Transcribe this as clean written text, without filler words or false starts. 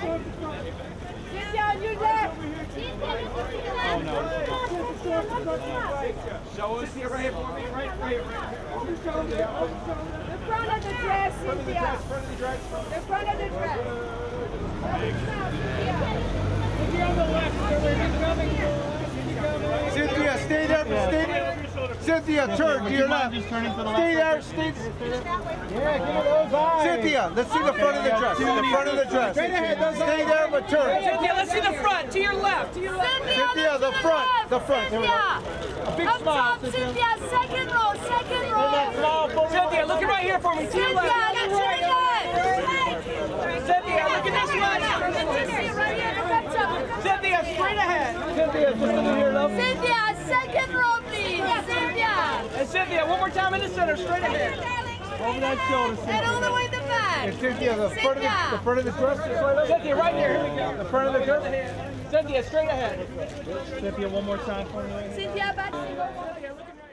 Cynthia, on your left. Oh no. Show us here, right here for me. Right here. The front of the dress, Cynthia. The front of the dress. Cynthia on the left. Cynthia, stay there. Cynthia, turn to your left. Stay there. Stay. Yeah, give it those eyes. Cynthia, let's see the front of the dress. The front of the dress. Stay there, but turn. Cynthia, let's see the front. To your left. To your left. Cynthia, the front. The front. Cynthia. A big Up smile. top, Cynthia. Second row. Second row. Cynthia, looking right here for me. To your Cynthia, left. that's your left. Cynthia, look at this one. Cynthia, right here. Look up. Cynthia, straight ahead. Cynthia, just in here, love. Cynthia, second row, please. Cynthia. And Cynthia, one more time in the center, straight ahead. Over that shoulder, Cynthia. And all the way to the back. And Cynthia, the front of the dress. Cynthia, right there. Here we go. The front of the dress. Cynthia, straight ahead. Cynthia, one more time for me. Cynthia, back. Cynthia, looking right